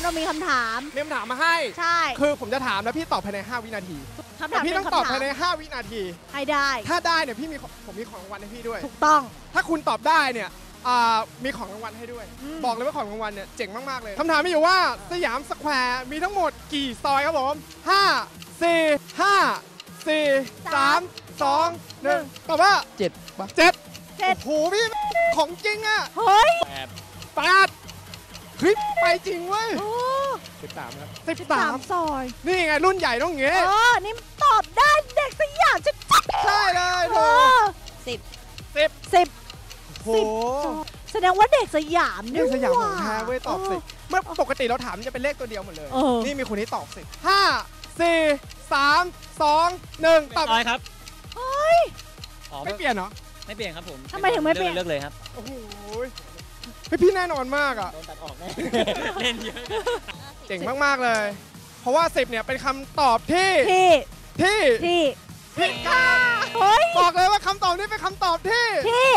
เรามีคำถามมาให้ใช่คือผมจะถามแล้วพี่ตอบภายใน5 วินาทีคำถามพี่ต้องตอบภายใน5 วินาทีให้ได้ถ้าได้เนี่ยผมมีของรางวัลให้พี่ด้วยถูกต้องถ้าคุณตอบได้เนี่ยมีของรางวัลให้ด้วยบอกเลยว่าของรางวัลเนี่ยเจ๋งมากๆเลยคำถามมีอยู่ว่าสยามสแควร์มีทั้งหมดกี่ซอยครับผม5 4 5 4 3 2 1ตอบว่า 7 ป่ะ 7โอ้โหพี่ของจริงอ่ะเฮ้ย 8เฮ้ยไปจริงเว้ย13ครับ 13ซอยนี่ไงรุ่นใหญ่ต้องเงี้ยนี่ตอบได้เด็กสยามจะจัดใช่เลยโถ10โหแสดงว่าเด็กสยามเด็กสยามของแท้เว้ยตอบ10เมื่อปกติเราถามจะเป็นเลขตัวเดียวหมดเลยนี่มีคนที่ตอบ10 5 4 3 2 1ตอบอะไรครับเฮ้ยไม่เปลี่ยนเหรอไม่เปลี่ยนครับผมทำไมถึงไม่เปลี่ยนเลิกเลยครับโอ้โหพี่แน่นอนมากอ่ะโดนตัดออกแน่เล่นเยอะเจ๋งมากๆเลยเพราะว่า10เนี่ยเป็นคำตอบที่ผิดค่ะบอกเลยว่าคำตอบนี้เป็นคำตอบที่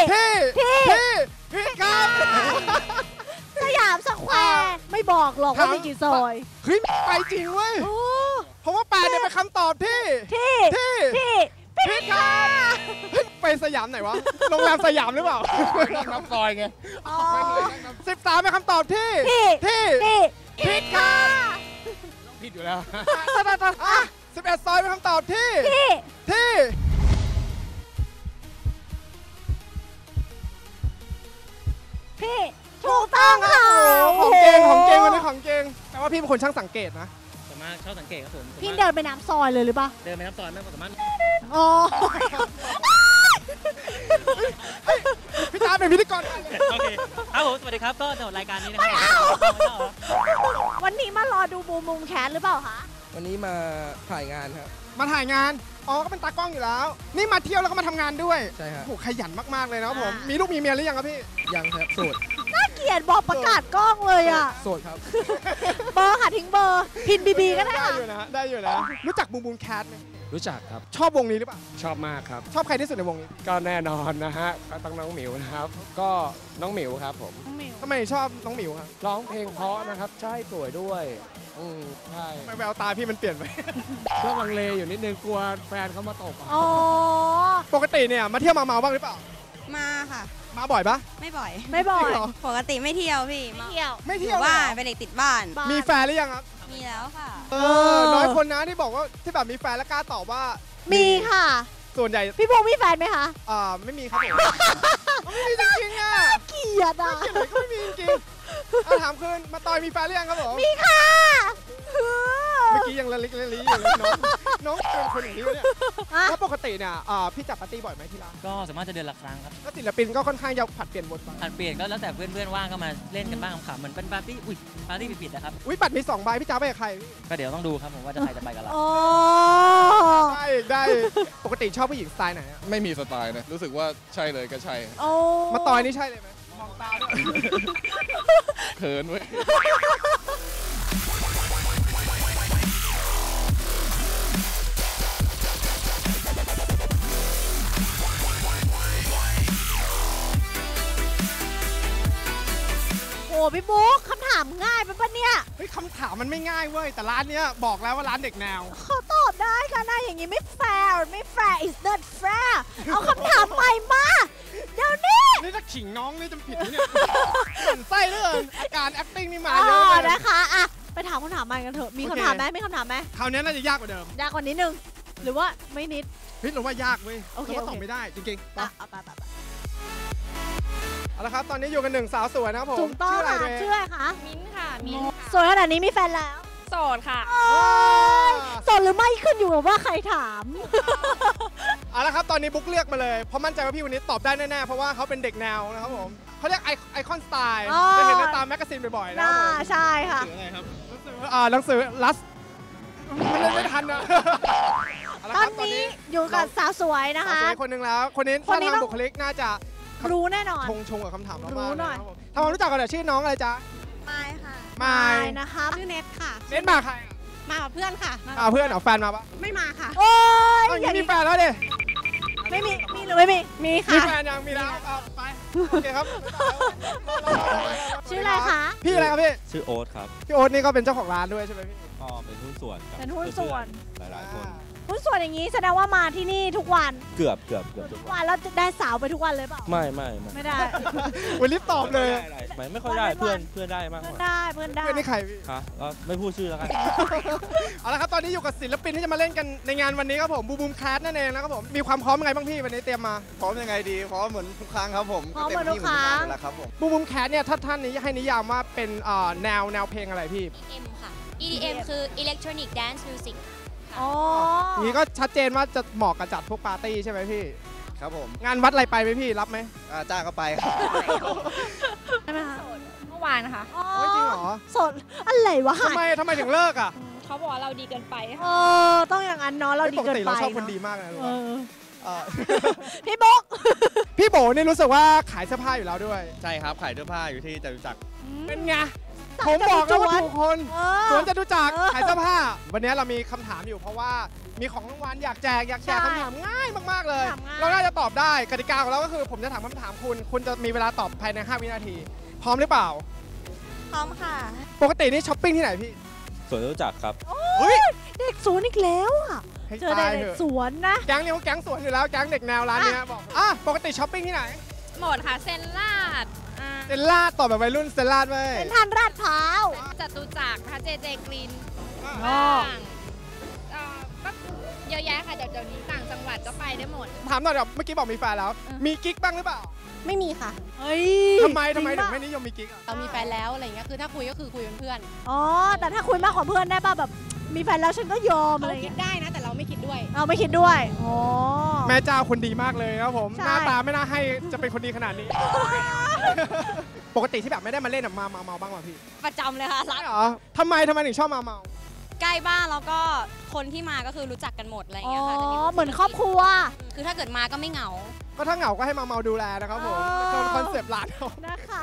ผิดครับสยามสแควร์ไม่บอกหรอกว่ามีกี่ซอยเฮ้ยไปจริงเว้ยเพราะว่า8เนี่ยเป็นคำตอบที่ผิดครับไปสยามไหนวะโรงแรมสยามหรือเปล่าน้ำซอยไง 13เป็นคำตอบที่ผิดครับผิดอยู่แล้ว 11ซอยเป็นคำตอบที่ถูกต้องค่ะของเก่งวันนี้ของเก่งแต่ว่าพี่เป็นคนช่างสังเกตนะสามารถชอบสังเกตครับผมพี่เดินไปน้ำซอยเลยหรือเปล่าเดินไปน้ำซอยไม่สามารถพี่ตาเป็นพิธีกรโอเคครับผมสวัสดีครับก็สำหรับรายการนี้นะครับวันนี้มารอดูบูมแคสหรือเปล่าคะวันนี้มาถ่ายงานครับมาถ่ายงานก็เป็นตากล้องอยู่แล้วนี่มาเที่ยวแล้วก็มาทำงานด้วยใช่ครับโอ้ขยันมากๆเลยนะครับผมมีลูกมีเมียหรือยังครับพี่ยังครับโสดน่าเกลียดบอกประกาศกล้องเลยอ่ะโสดครับเบอร์ค่ะทิ้งเบอร์พินบีก็ได้ได้อยู่นะรู้จักบูมแคสไหมรู้จักครับชอบวงนี้หรือเปล่าชอบมากครับชอบใครที่สุดในวงนี้ก็แน่นอนนะฮะก็ต้องน้องหมิวนะครับก็น้องหมิวครับผมทำไมชอบน้องหมิวครับร้องเพลงเพราะนะครับใช่สวยด้วยใช่ไม่แววตาพี่มันเปลี่ยนไปก็ลังเลอยู่นิดนึงกลัวแฟนเขามาตกปกติเนี่ยมาเที่ยวมาเมาบ้างหรือเปล่ามาค่ะมาบ่อยปะไม่บ่อยปกติไม่เที่ยวพี่ไม่เที่ยวว่าเป็นเด็กติดบ้านมีแฟนหรือยังครับมีแล้วค่ะน้อยคนนะที่บอกว่าที่แบบมีแฟนแล้วกล้าตอบว่ามีค่ะส่วนใหญ่พี่พงษ์มีแฟนไหมคะไม่มีครับไม่มีจริงๆอ่ะเกลียดอ่ะก็ไม่มีจริงถามคืนมาตอยมีแฟนหรือยังครับผมมีค่ะเมื่อกี้ยังละลิกละลีอยู่เลยน้องเป็นคนอย่างนี้เนี่ยแล้วปกติเนี่ยพี่จัดปาร์ตี้บ่อยไหมที่ร้านก็สามารถจะเดือนละครั้งครับก็ศิลปินก็ค่อนข้างจะผัดเปลี่ยนบทบาทผัดเปลี่ยนก็แล้วแต่เพื่อนว่างก็มาเล่นกันบ้างขำๆเหมือนเป็นปาร์ตี้ผิดๆนะครับบัตรมี2 ใบพี่จ้าไปกับใครก็เดี๋ยวต้องดูครับผมว่าใครจะไปกับเราได้ปกติชอบผู้หญิงสไตล์ไหนไม่มีสไตล์นะรู้สึกว่าใช่เลยก็ใช่มาตอยนี่ใช่เลยไหมมองตาด้วยเขินเว้ยโอ้พี่บุ๊กคำถามง่ายปะเนี่ยเฮ้ยคำถามมันไม่ง่ายเว้ยแต่ร้านเนี้ยบอกแล้วว่าร้านเด็กแนวเขาตอบได้ค่ะนะอย่างงี้ไม่แฟร์is not fair เอาคำถามใหม่มาเดี๋ยวนี้นี่ถ้าขิงน้องนี่จะผิดเนี่ยหมั่นไส้เลยอาการ acting นี่มาเยอะเลยนะคะไปถามคำถามใหม่กันเถอะมีคำถามไหมไม่คำถามไหมคราวนี้น่าจะยากกว่าเดิมยากกว่านี้นึงหรือว่าไม่นิดพี่เราว่ายากเว้ยเราว่าตอบไม่ได้จริงๆไปเอาละครับตอนนี้อยู่กัน1 สาวสวยนะครับผมถูกต้องค่ะชื่ออะไรคะมิ้นค่ะมิ้นสวยขนาดนี้มีแฟนแล้วโสดค่ะโสดหรือไม่ขึ้นอยู่กับว่าใครถามเอาละครับตอนนี้บุ๊กเลือกมาเลยเพราะมั่นใจว่าพี่วันนี้ตอบได้แน่ๆเพราะว่าเขาเป็นเด็กแนวนะครับผมเขาเรียกไอคอนสไตล์จะเห็นในตามแมกกาซีนบ่อยๆนะใช่ค่ะหนังสือลัสมันเล่นไม่ทันนะตอนนี้อยู่กับสาวสวยนะคะสาวสวยคนหนึ่งแล้วคนนี้ท่าทางบุคลิกน่าจะรู้แน่นอนชงกับคำถามเรามากหน่อยทำความรู้จักกันหน่อยชื่อน้องอะไรจ๊ะมายค่ะมายนะคะชื่อเน็ตค่ะเน็ตมาใครมากับเพื่อนค่ะเพื่อนเหรอแฟนมาปะไม่มาค่ะโอ้ยอย่างนี้มีแฟนแล้วดิไม่มีมีหรือไม่มีมีมีค่ะแฟนยังมีแล้วเอาไปโอเคครับชื่ออะไรคะพี่อะไรครับพี่ชื่อโอ๊ตครับพี่โอ๊ตนี่ก็เป็นเจ้าของร้านด้วยใช่ไหมพี่ก็เป็นหุ้นส่วนกับเป็นหุ้นส่วนหลายๆคนหุ้นส่วนอย่างนี้แสดงว่ามาที่นี่ทุกวันเกือบทุทุกกวันแล้วจะได้สาวไปทุกวันเลยเปล่าไม่ไม่ได้วันรีบตอบเลยไม่ค่อยได้วันเพื่อนได้มากเพื่กอนว่าได้เพื่อนได้เพื่อนนี่ใครพี่ฮะก็ไม่พูดชื่อแล้วกันเอาละครับตอนนี้อยู่กับศิลปินที่จะมาเล่นกันในงานวันนี้ครับผมบูบูมแคสนั่นเองนะครับผมมีความพร้อมยังไงบ้างพี่วันนี้เตรียมมาพร้อมยังไงดีพร้อมเหมือนทุกครั้งครับผมพร้อมเหมือนทุกครั้งเต็มที่เหมือนทุกครั้งอยู่แล้วครับผมบูบูมแคสเนี่ยถ้าท่านนี้ให้นิยามว่าเป็นแนวเพลงอะไรพี่ EDM ค่ะ EDM คือ Electronic Dance Music อ๋ออย่างนี้ก็ชัดเจนว่าจะเหมาะกับจัดพวกปาร์ตี้ใช่ไหมพี่ครับผมงานวัดอะไรไปไหมพี่รับไหมจ้างก็ไปครับใช่ไหมคะเมื่อวานนะคะอ๋อโอ้ยจริงเหรอสดอะไรวะทำไมถึงเลิกอ่ะเขาบอกว่าเราดีเกินไปเออต้องอย่างนั้นเนาะเราดีปกเกินติไปเราชอบคนเนดีอะมากนะรู้เอปะอเอ่อพี่บุ๊กพี่โบนี่รู้สึกว่าขายเสื้อผ้าอยู่แล้วด้วยใช่ครับขายเสื้อผ้าอยู่ที่จตุจักรเป็นไงผมบอกแล้วว่าถูกคนเอสอวนจตุจักรเออขายเสื้อผ้า วันนี้เรามีคำถามอยู่เพราะว่ามีของรางวัลอยากแจกคำถามง่ายมากๆเลยถามง่ายเราน่าจะตอบได้กติกาของเราก็คือผมจะถามคำถามคุณจะมีเวลาตอบภายใน 5 วินาที พร้อมหรือเปล่าพร้อมค่ะปกตินี่ช้อปปิ้งที่ไหนพี่ส่วนรู้จักครับเฮ้ยเด็กสวนอีกแล้วอ่ะให้เจอตายเด็เถกอะสวนนะแก๊งนี้เขาแก๊งสวนอยู่แล้วแก๊งเด็กแนวร้านเนี้ยบอกปกติช้อปปิ้งที่ไหนหมดค่ะ เซนลาดเซนลาดตอบแบบวัยรุ่นเซนลาดไหมเป็นทานราดพร้าวจตุจักรนะคะเจเจกรีนอ๋อบ้างก็เยอะแยะค่ะ เดี๋ยวนี้ต่างจังหวัดก็ไปได้หมดถามหน่อยเดี๋ยวเมื่อกี้บอกมีแฟนแล้ว มีกิ๊กบ้างหรือเปล่าไม่มีค่ะเฮ้ยทำไมจริถึงปะไม่นิยมมีกิ๊กอะเรามีแฟนแล้วอะไรเงี้ย คือถ้าคุยก็คือคุยเป็นเพื่อนอ๋อ แต่ถ้าคุยมากกว่าเพื่อนได้ป่ะแบบ มีแฟนแล้วฉันก็ยอมเขาอะไรคิเงี้ดยได้นะ แต่เราไม่คิดด้วยเราไม่คิดด้วย อ๋อแม่เจ้าคนดีมากเลยครับผมใช่หน้าตาไม่น่าให้จะเป็นคนดีขนาดนี้ ปกติที่แบบไม่ได้มาเล่นอะมาเมาบ้างป่ะพี่ประจำเลยค่ะร้านใช่เหรอทำไมถึงชอบมาเมาใกล้บ้านแล้วก็คนที่มาก็คือรู้จักกันหมดอะไรอ๋เงี้ยค่ะจะมีอ เหมือนครอบครัวคือถ้าเกิดมาก็ไม่เหงาก็ถ้าเหงาก็ให้มาเมาดูแลนะครับผมอ๋อคอนเซปต์ร้านเขานะคะ